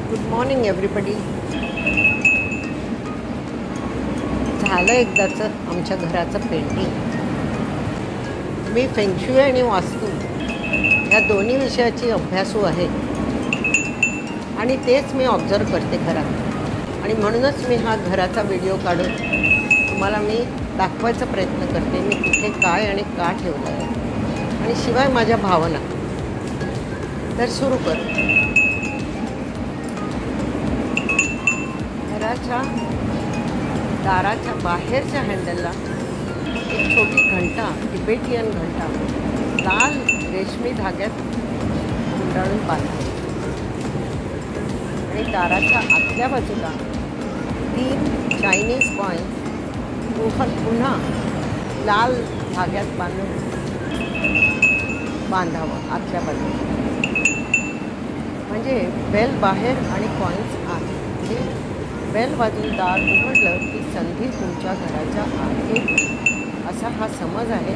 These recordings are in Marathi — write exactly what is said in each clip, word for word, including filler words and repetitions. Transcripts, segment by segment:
Good morning everybody. झालं एकदाचं आमच्या घराचं पेंटिंग. मी फेंगशुई आणि वास्तू या दोन्ही विषयाची अभ्यासू आहे आणि तेच मी ऑब्झर्व करते घरात, आणि म्हणूनच मी हा घराचा व्हिडिओ काढून तुम्हाला मी दाखवायचा प्रयत्न करते मी कुठे काय आणि का ठेवलं आहे, आणि शिवाय माझ्या भावना. तर सुरू कर. घराच्या दाराच्या बाहेरच्या हँडलला एक छोटी घंटा, तिबेटियन घंटा, लाल रेशमी धाग्यात गुंडाळून बांधली, आणि दाराच्या आतल्या बाजूला तीन चायनीज कॉईन्स पुन्हा लाल धाग्यात बांधून बांधावं आतल्या बाजूला. म्हणजे बेल बाहेर आणि कॉईन्स आत. म्हणजे बेल वाजून दार उघडलं की संधी तुमच्या घराच्या आत येते, असा हा समज आहे,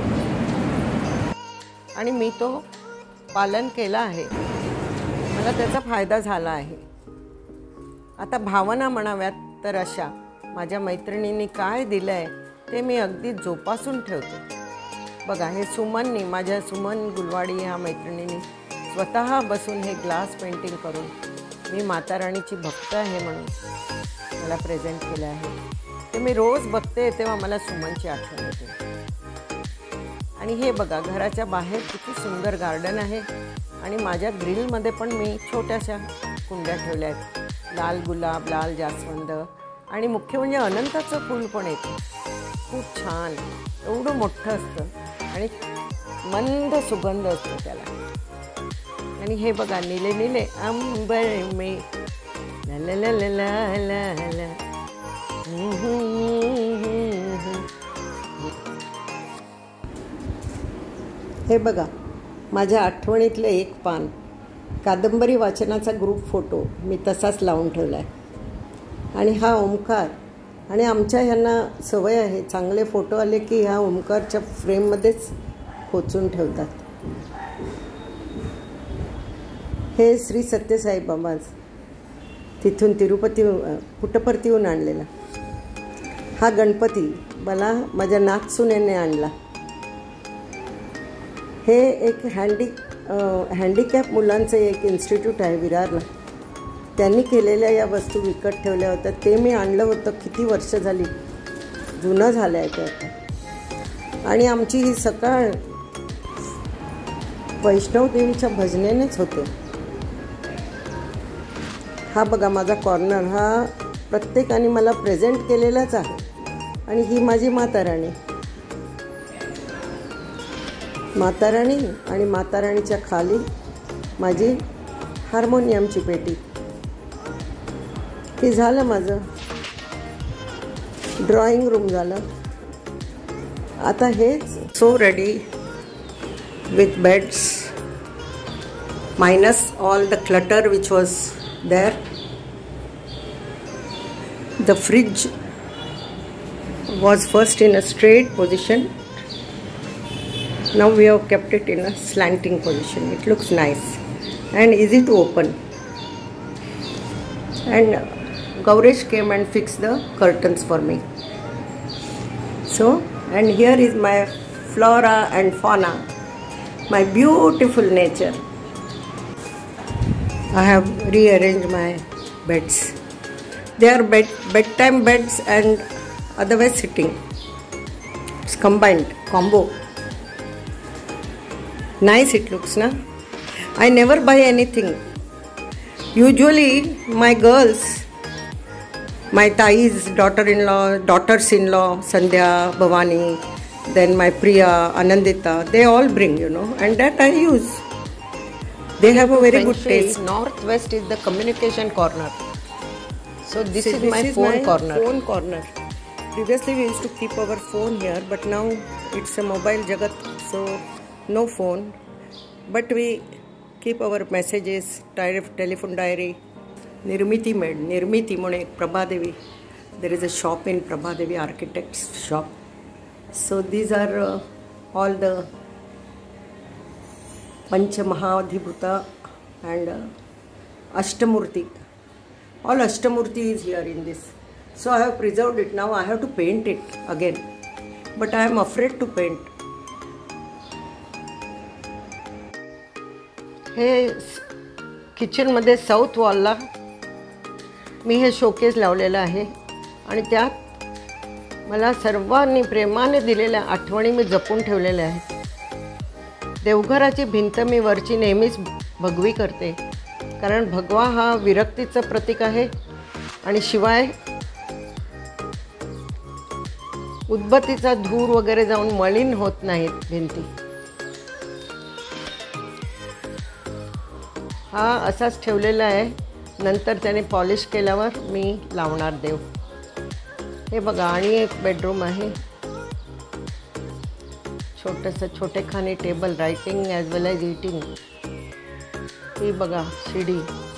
आणि मी तो पालन केला आहे. मला त्याचा फायदा झाला आहे. आता भावना म्हणाव्यात तर अशा माझ्या मैत्रिणींनी काय दिलं आहे ते मी अगदी जोपासून ठेवते. बघा, हे सुमननी, माझ्या सुमन गुलवाडी ह्या मैत्रिणींनी स्वतः बसून हे ग्लास पेंटिंग करून मी माता राणीची भक्त आहे म्हणून मला प्रेझेंट केलं आहे. ते मी रोज बघते तेव्हा मला सुमनची आठवण येते. आणि हे बघा, घराच्या बाहेर किती सुंदर गार्डन आहे, आणि माझ्या ग्रिलमध्ये पण मी छोट्याशा कुंड्या ठेवल्या आहेत. लाल गुलाब, लाल जास्वंद, आणि मुख्य म्हणजे अनंताचं फूल पण येतं. खूप छान, एवढं मोठं असतं आणि मंद सुगंध असतो त्याला. आणि हे बघा, निले निले अंबर में ला ला ला ला ला ला ला. हे बघा, माझ्या आठवणीतलं एक पान, कादंबरी वाचनाचा ग्रुप फोटो मी तसाच लावून ठेवला आहे. आणि हा ओंकार, आणि आमच्या ह्यांना सवय आहे चांगले फोटो आले की ह्या ओंकारच्या फ्रेममध्येच खोचून ठेवतात. हे श्री सत्यसाई बाबा तिथून तिरुपती पुट्टपर्तीहून आणलेला. हा गणपती मला माझ्या नागसुनेने आणला. हे एक हँडी हँडिकॅप मुलांचं एक इन्स्टिट्यूट आहे विरारला. त्यांनी केलेल्या या वस्तू विकत ठेवल्या होत्या. ते मी आणलं होतं, किती वर्ष झाली, जुनं झालं आहे ते आता. आणि आमची ही सकाळ वैष्णवदेवीच्या भजनेनेच होते. हा बघा माझा कॉर्नर, हा प्रत्येकाने मला प्रेझेंट केलेलाच आहे. आणि ही माझी माता राणी. माता राणी आणि माता राणीच्या खाली माझी हार्मोनियमची पेटी. हे झालं माझं ड्रॉइंग रूम झालं. आता हेच so ready with beds minus all the clutter which was there. The fridge was first in a straight position. Now we have kept it in a slanting position. It looks nice and easy to open. And Gauresh came and fixed the curtains for me. So, and here is my flora and fauna, my beautiful nature. I have rearranged my beds. They are bed bedtime beds and otherwise sitting. It's combined, combo. Nice it looks, na? I never buy anything. Usually my girls, my Tai's daughter-in-law, daughters-in-law, Sandhya, Bhavani, then my Priya, Anandita, they all bring, you know, and that I use. They have a very good taste. Northwest is the communication corner. So this is my phone corner. Phone corner. Previously we used to keep our phone here, but now it's a mobile jagat, so no phone. But we keep our messages, telephone diary. Nirmiti made. Nirmiti mone Prabhadevi. There is a shop in Prabhadevi Architects shop. So these are uh, all the Pancha Mahadhibhuta and uh, Ashtamurti All Ashtamurti is here in this. So I have preserved it. Now I have to paint it again. But I am afraid to paint. हे किचनमध्ये साऊथ वॉलला मी हे शोकेस लावलेलं आहे आणि त्यात मला सर्वांनी प्रेमाने दिलेल्या आठवणी मी जपून ठेवलेल्या आहेत. देवघराची भिंत मी वरची नेहमीच भगवी करते, कारण भगवा हा विरक्तीचं प्रतीक आहे आणि शिवाय उदबत्तीचा धूर वगैरे जाऊन मलिन होत नाहीत भिंती. हा असाच ठेवलेला आहे. नंतर त्याने पॉलिश केल्यावर मी लावणार देव. हे बघा, आणि एक बेडरूम आहे, छोटंसं छोटेखानी table, writing as well as eating. ही बघा शिडी.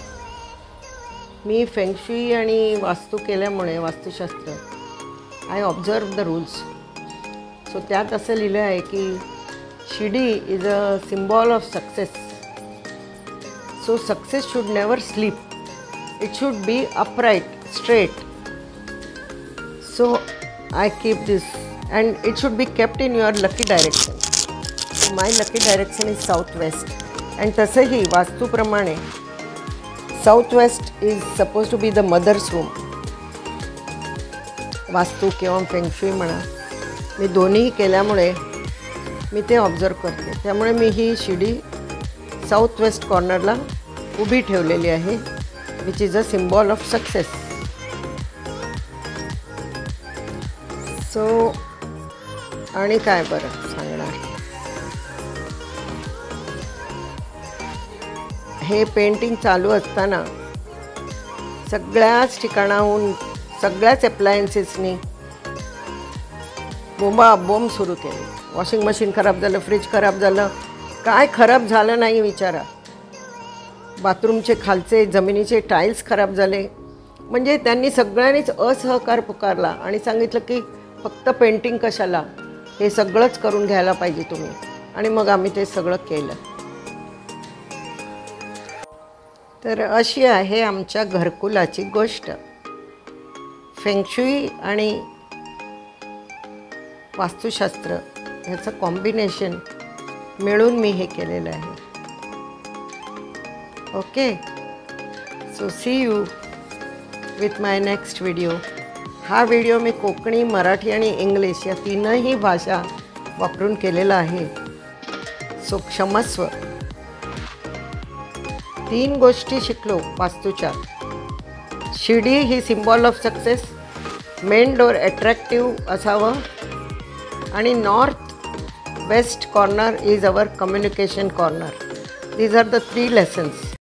मी फेंगशुई आणि वास्तू केल्यामुळे, vastushastra, I observe the rules. So त्यात असं लिहिलं आहे की शिडी is a symbol of success. So success should never sleep. It should be upright, straight. So I keep this, and it should be kept in your lucky direction. So my lucky direction is southwest, and तसंही वास्तूप्रमाणे southwest is supposed to be the mother's room. वास्तू किंवा फेंग शुई म्हणा, मी दोन्ही केल्यामुळे मी ते ऑब्झर्व करते. त्यामुळे मी ही शिडी साऊथ वेस्ट कॉर्नरला उभी ठेवलेली आहे, which is a symbol of success. So आणि काय बरं सांगणार. हे पेंटिंग चालू असताना सगळ्याच ठिकाणाहून, सगळ्याच अप्लायन्सेसनी बोंबा बोंब सुरू केली. वॉशिंग मशीन खराब झालं, फ्रीज खराब झालं, काय खराब झालं नाही विचारा. बाथरूमचे खालचे जमिनीचे टाईल्स खराब झाले. म्हणजे त्यांनी सगळ्यांनीच असहकार पुकारला आणि सांगितलं की फक्त पेंटिंग कशाला, हे सगळंच करून घ्यायला पाहिजे तुम्ही. आणि मग आम्ही ते सगळं केलं. तर अशी आहे आमच्या घरकुलाची गोष्ट. फेंगशुई आणि वास्तुशास्त्र ह्याचं कॉम्बिनेशन मिळून मी हे केलेलं आहे. Okay, so see you with my next video. हा व्हिडिओ मी कोकणी, मराठी आणि इंग्लिश या तीनही भाषा वापरून केलेला आहे. सो क्षमस्व. तीन गोष्टी शिकलो वास्तूच्या. शिडी ही symbol of success, main door attractive असावं, आणि north west corner is our communication corner. These are the three lessons.